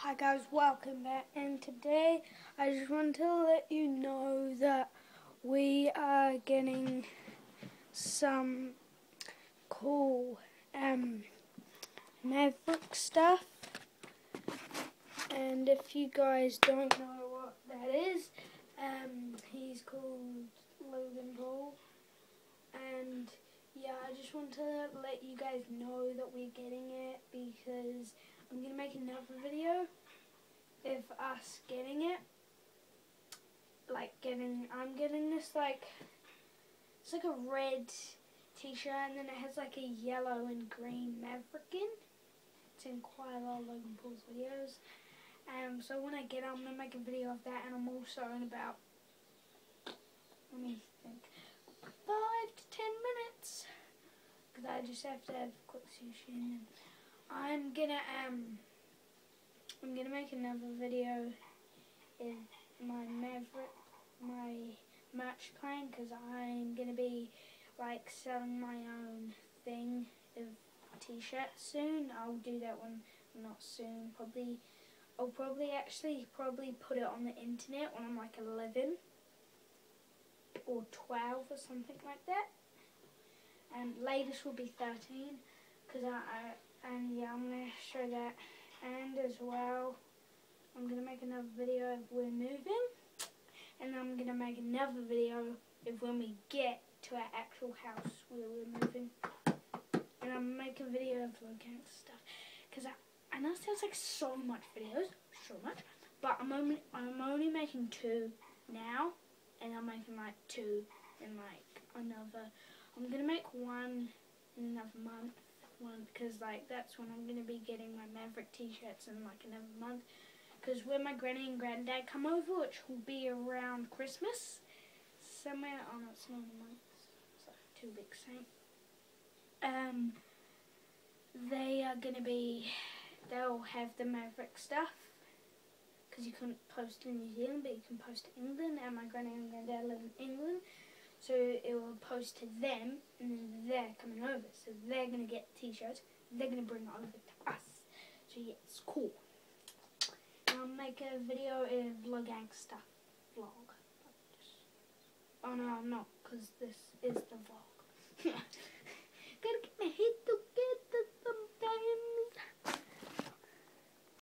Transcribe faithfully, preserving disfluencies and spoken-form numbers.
Hi guys, welcome back, and today I just want to let you know that we are getting some cool um, Maverick stuff, and if you guys don't know what that is, um, he's called Logan Paul, and yeah, I just want to let you guys know that we're getting it because I'm going to make another video of us getting it. Like getting, I'm getting this like, it's like a red t-shirt and then it has like a yellow and green Maverick in. It's in quite a lot of Logan Paul's videos. Um, so when I get it, I'm going to make a video of that, and I'm also in about, let me think, five to ten minutes. Because I just have to have quick sushi, and then I'm gonna um I'm gonna make another video in my Maverick my merch plan, because I'm gonna be like selling my own thing of t-shirts soon. I'll do that one, not soon, probably I'll probably actually probably put it on the internet when I'm like eleven or twelve or something like that. And latest will be thirteen, because I, I, and yeah, I'm going to show that. And as well, I'm going to make another video of we're moving, and I'm going to make another video of when we get to our actual house where we're moving. And I'm making a video of Logan stuff, because I, I know it sounds like so much videos, so much, but I'm only, I'm only making two now, and I'm making like two in like another. I'm going to make one in another month, one because like that's when I'm going to be getting my Maverick t-shirts in like another month, because when my granny and granddad come over, which will be around Christmas, somewhere, oh no, it's not a month, it's like two weeks, same. Um, they are going to be, they'll have the Maverick stuff, because you couldn't post in New Zealand, but you can post to England, and my granny and granddad live in England. So it will post to them, and then they're coming over. So they're going to get t-shirts, they're going to bring it over to us. So yeah, it's cool. And I'll make a video of Logang stuff vlog. Oh no, I'm not, because this is the vlog. Gotta get my